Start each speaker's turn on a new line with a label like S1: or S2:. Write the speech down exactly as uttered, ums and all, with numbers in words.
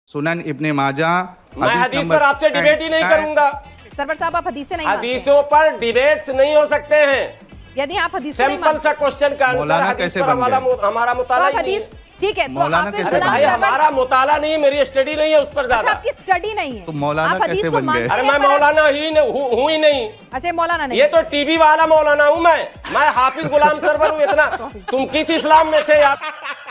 S1: सुनन इब्ने माजा।
S2: मैं हदीस पर आपसे डिबेट ही नहीं करूंगा।
S3: सरवर साहब आप हदीस से नहीं,
S2: हदीसों पर डिबेट्स नहीं हो सकते हैं।
S3: यदि आप हदीस
S2: सिंपल सा क्वेश्चन का आंसर हदीस पर हमारा हमारा मुताला नहीं है।
S3: ठीक है, तो हाफिज
S2: भाई हमारा मुताला नहीं है, मेरी स्टडी नहीं है उस पर ज्यादा।
S3: आपकी स्टडी नहीं है
S1: तो मौलाना कैसे बन गए?
S2: अरे मैं मौलाना ही हूँ ही नहीं।
S3: अच्छा मौलाना नहीं,
S2: ये तो टीवी वाला मौलाना हूँ मैं मैं हाफिज गुलाम सरवर हूँ। इतना तुम किस इस्लाम में थे यार?